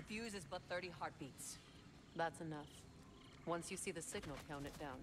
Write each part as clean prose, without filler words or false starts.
fuse is but 30 heartbeats. That's enough. Once you see the signal, count it down.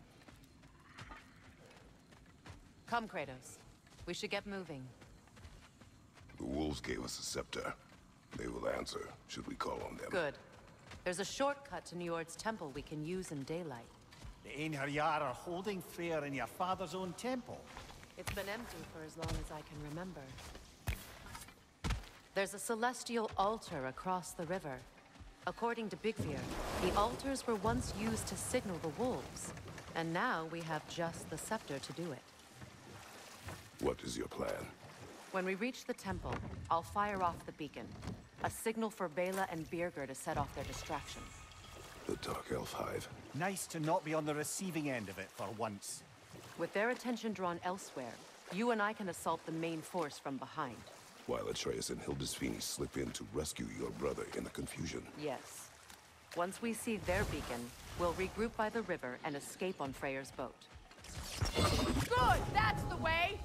Come, Kratos. We should get moving. The wolves gave us a scepter. They will answer, should we call on them. Good. There's a shortcut to Njord's temple we can use in daylight. The Angery are holding Freyr in your father's own temple. It's been empty for as long as I can remember. There's a celestial altar across the river. According to Bigvir, the altars were once used to signal the wolves. And now we have just the scepter to do it. What is your plan? When we reach the temple, I'll fire off the beacon. A signal for Bela and Birgir to set off their distraction. The Dark Elf Hive. Nice to not be on the receiving end of it for once. With their attention drawn elsewhere, you and I can assault the main force from behind. While Atreus and Hildisvini slip in to rescue your brother in the confusion. Yes. Once we see their beacon, we'll regroup by the river and escape on Freyr's boat. Good! That's the way!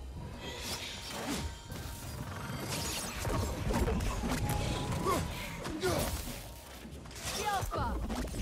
Yelpa!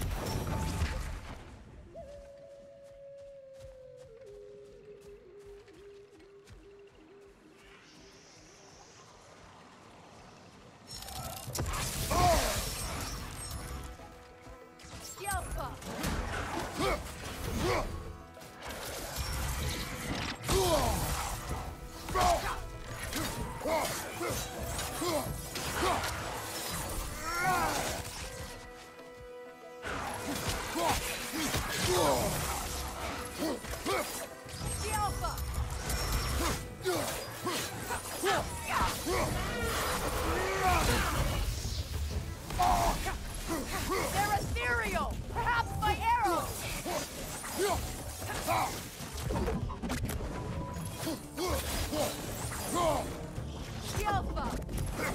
They're ethereal! Perhaps by arrows! Yelpa!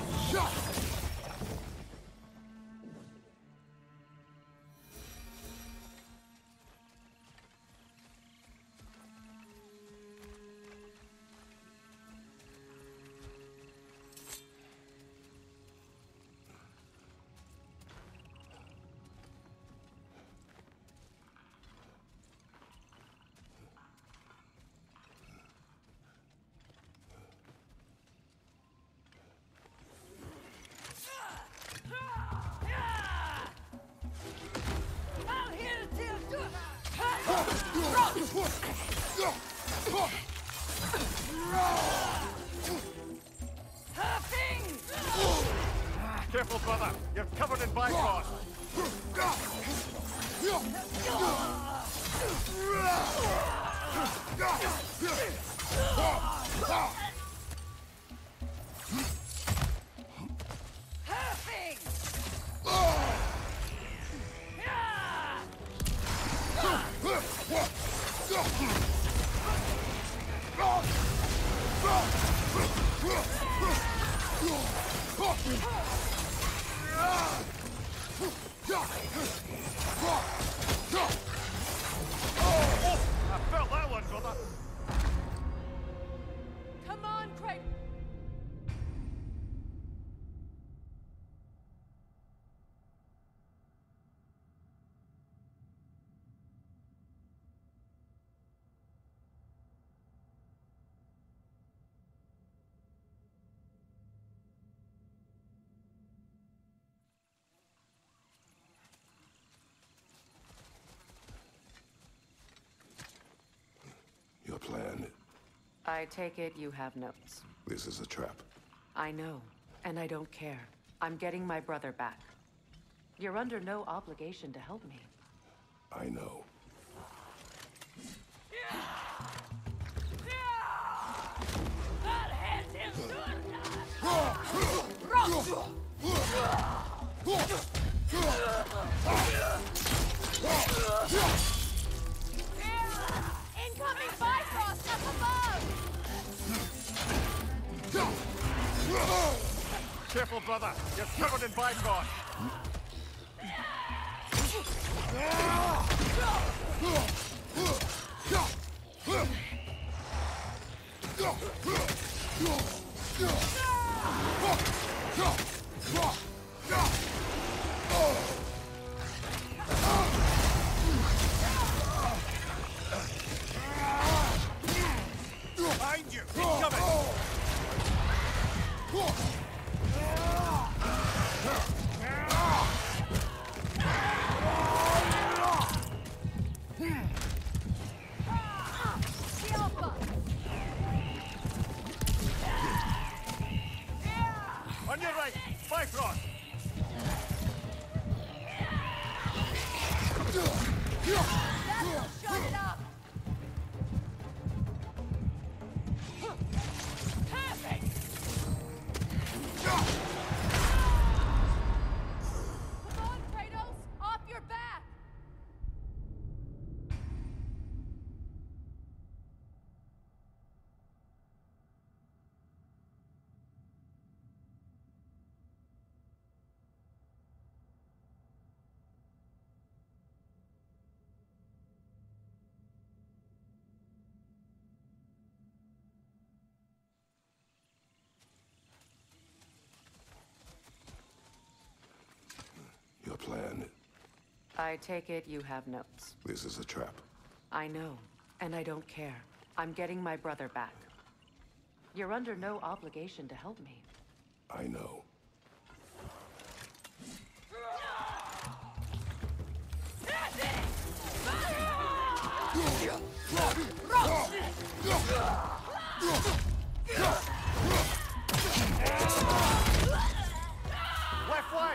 Careful, brother. You're covered in bifrost. I felt that one, brother. Come on, Craig! Your plan. I take it you have notes. This is a trap. I know, and I don't care. I'm getting my brother back. You're under no obligation to help me. I know. Incoming Bifrost up above! Careful, brother. You're covered in bifrost. On your right, Bifrost! Shut it up! Perfect! Come on, Kratos! Off your back! Your plan. I take it you have notes. This is a trap. I know, and I don't care. I'm getting my brother back. You're under no obligation to help me. I know. Left flank!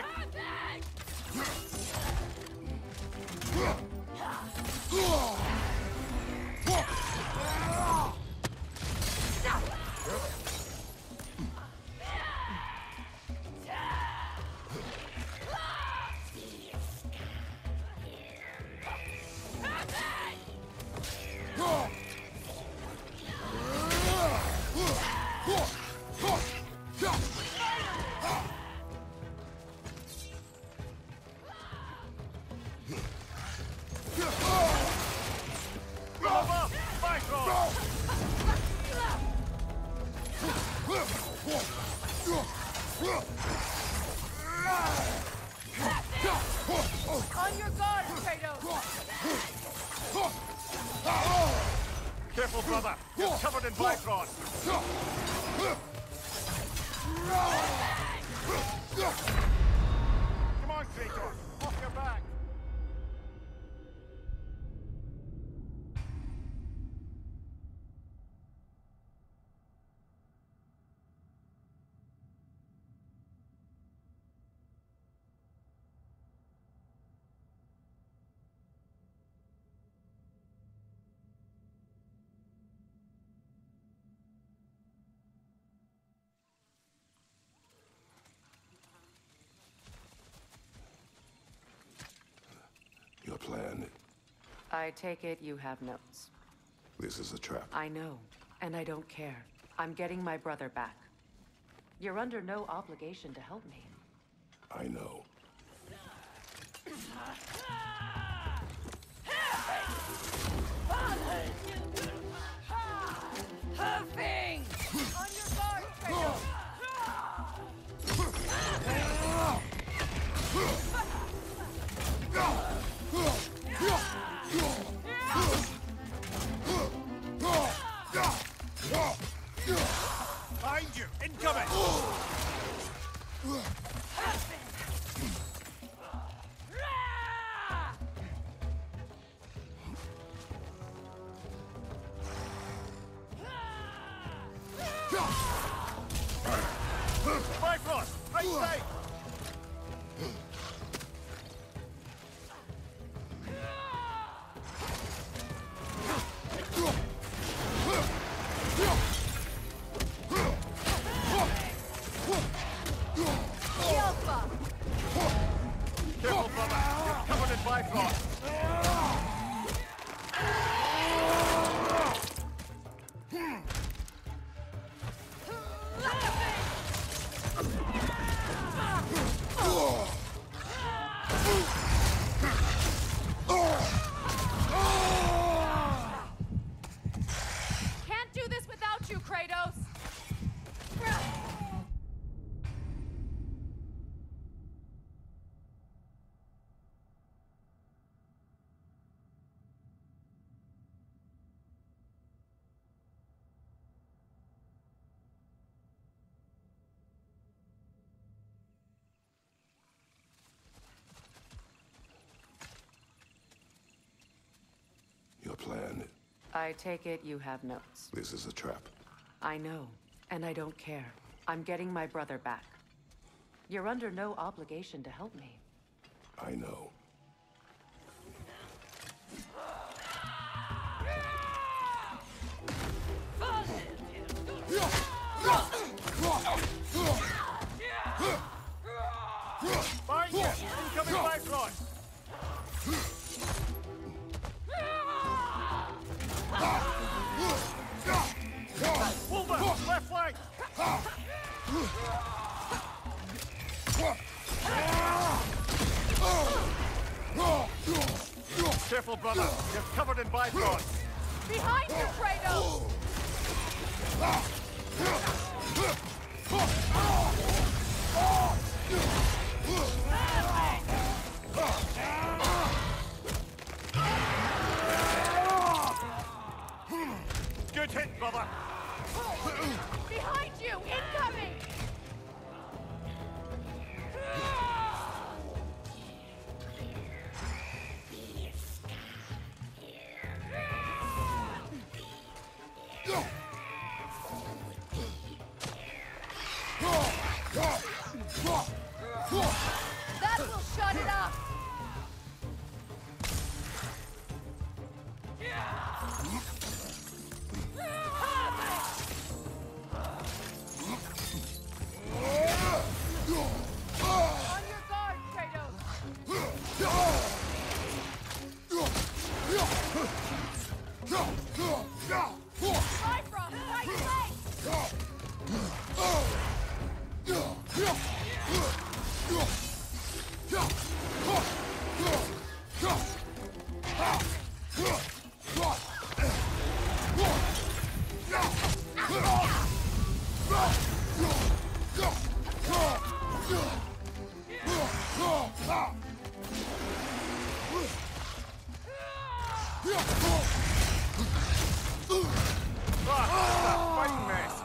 On your guard, Kratos! Careful, brother! You're covered in Bifrost! Come on, Kratos! Off your back! Your plan. I take it you have notes. This is a trap. I know, and I don't care. I'm getting my brother back. You're under no obligation to help me. I know. Huffing! On your guard, Kratos! Behind you! Incoming! Bifrost! Right side! Careful, brother! You're covered in Bifrost! I take it you have notes. This is a trap. I know, and I don't care. I'm getting my brother back. You're under no obligation to help me. I know. Find you! Incoming Bifrost! Wolver! Left flank! Careful, brother. You're covered in Bifrost. Behind you, Kratos! Good hit, brother. Behind you! Incoming! That will shut it up! On your guard, Kratos! Bifrost, right leg! Fighting mess.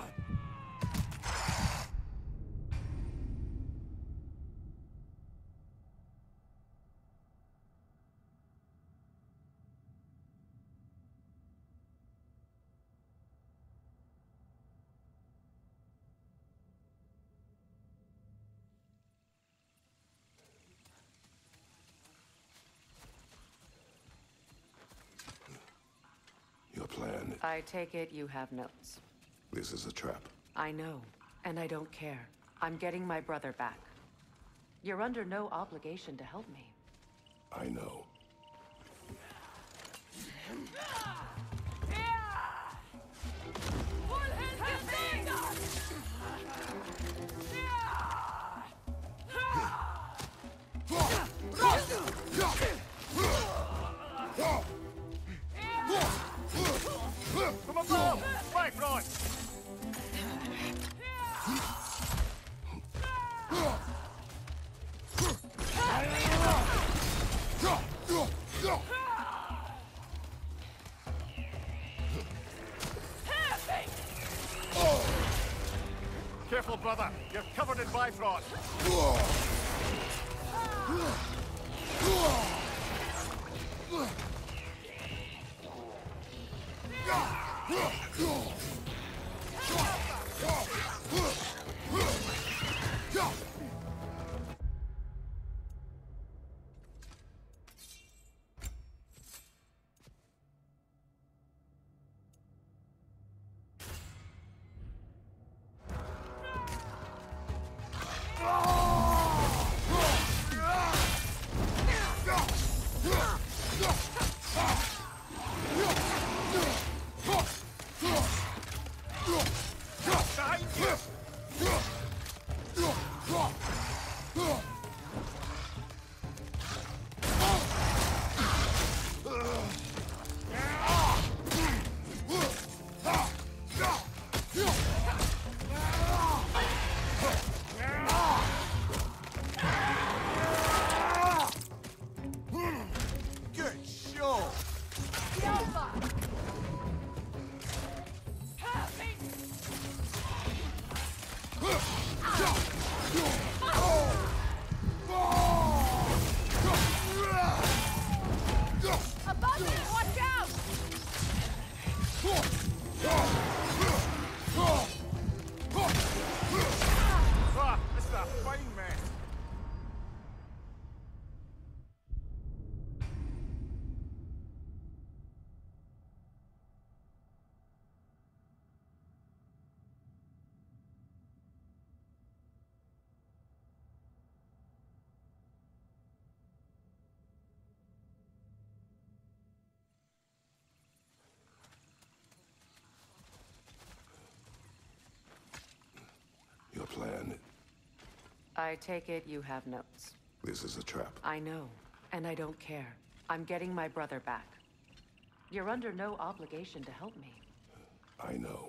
Your plan. I take it you have notes. This is a trap. I know, and I don't care. I'm getting my brother back. You're under no obligation to help me. I know. From above! Bifrost! Careful, brother. You're covered in Bifrost. Behind you! Good show! Alpha! Above you! Watch out! I take it you have notes. This is a trap. I know, and I don't care. I'm getting my brother back. You're under no obligation to help me. I know.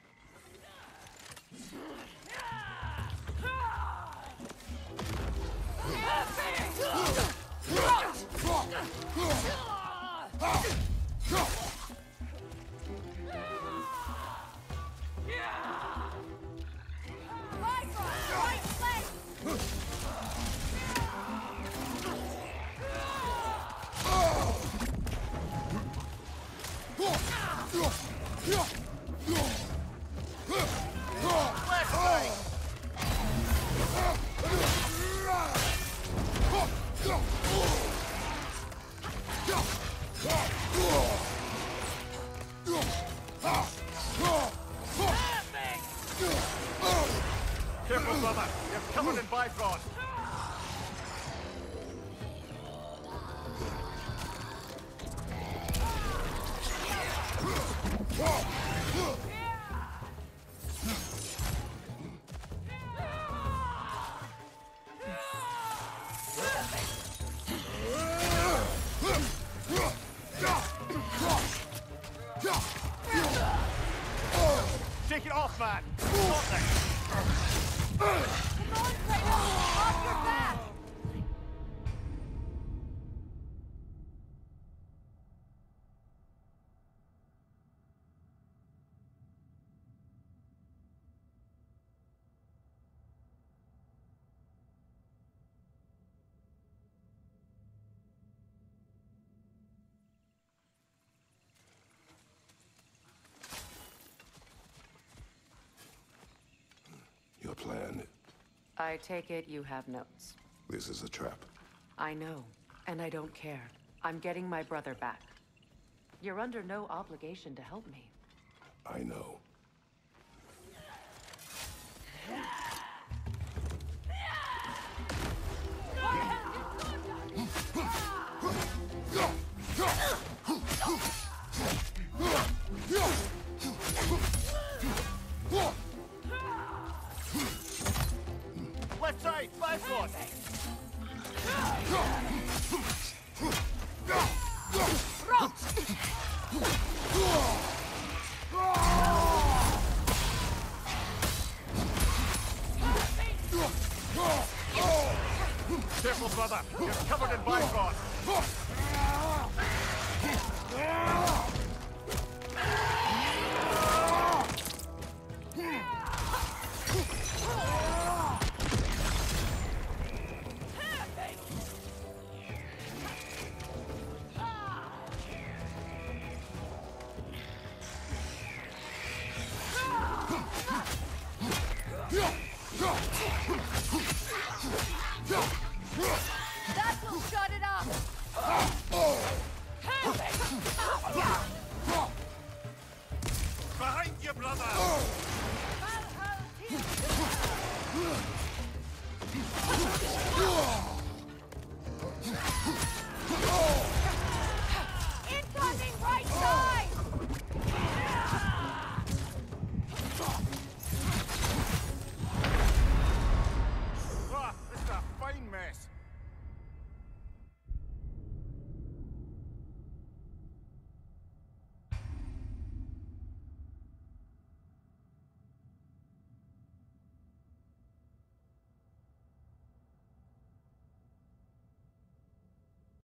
Careful, brother. You're covered in Bifrost. Take it off, man. Something. Come on, Kratos! Off your back! Your plan. I take it you have notes. This is a trap. I know, and I don't care. I'm getting my brother back. You're under no obligation to help me. I know. Left side, Bifrost. Careful, brother. You're covered in Bifrost.